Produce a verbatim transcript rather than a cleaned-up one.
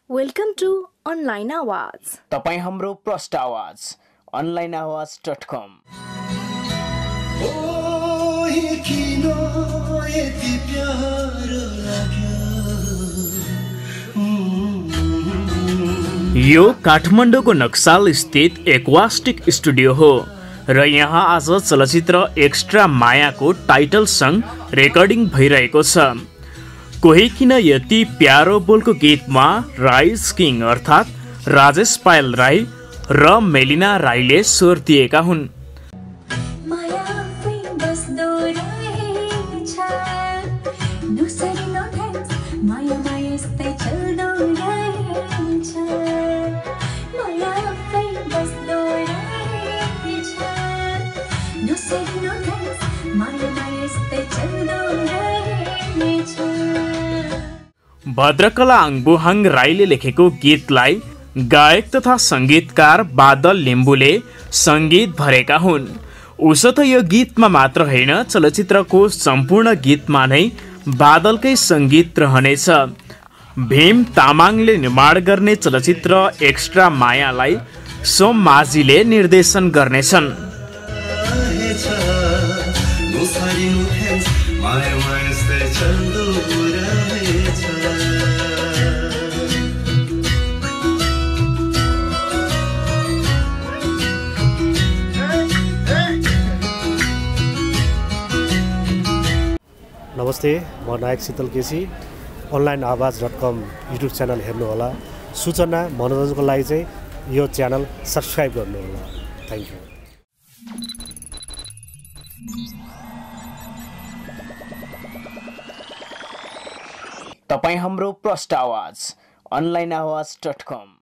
Welcome two online आवाज। तपाईं हाम्रो प्रष्ट आवाज अनलाइन आवाज डट कम। यो काठमाडौँको नक्साल स्थित एक्वास्टिक स्टुडियो हो र यहाँ आज चलचित्र एक्स्ट्रा मायाको टाइटल सङ्ग रेकर्डिङ भइरहेको छ। कोही किना यति प्यारो बोलको गीतमा राइज किङ अर्थात् राजेश पायल राई र मेलिना राईले स्वर दिएका हुन्। भद्रकला angbuhang राईले लेखेको गीतलाई गायक तथा संगीतकार बादल लिम्बुले संगीत भरेका हुन्। उसो त यो गीतमा मात्र होइन, चलचित्रको सम्पूर्ण गीतमा नै बादलकै संगीत रहनेछ। भीम तामाङले निर्माण गर्ने चलचित्र एक्स्ट्रा मायालाई सोम माझीले निर्देशन गर्नेछन्। नमस्ते, म Nayak Shital KC. Online Awaaz dot com YouTube channel हेर्नुहोला। सूचना मनोरञ्जनको लागि चाहिँ यो च्यानल सब्सक्राइब गर्नुहोला। Thank you. तपाईं हाम्रो प्रष्ट आवाज अनलाइन आवाज डट कम।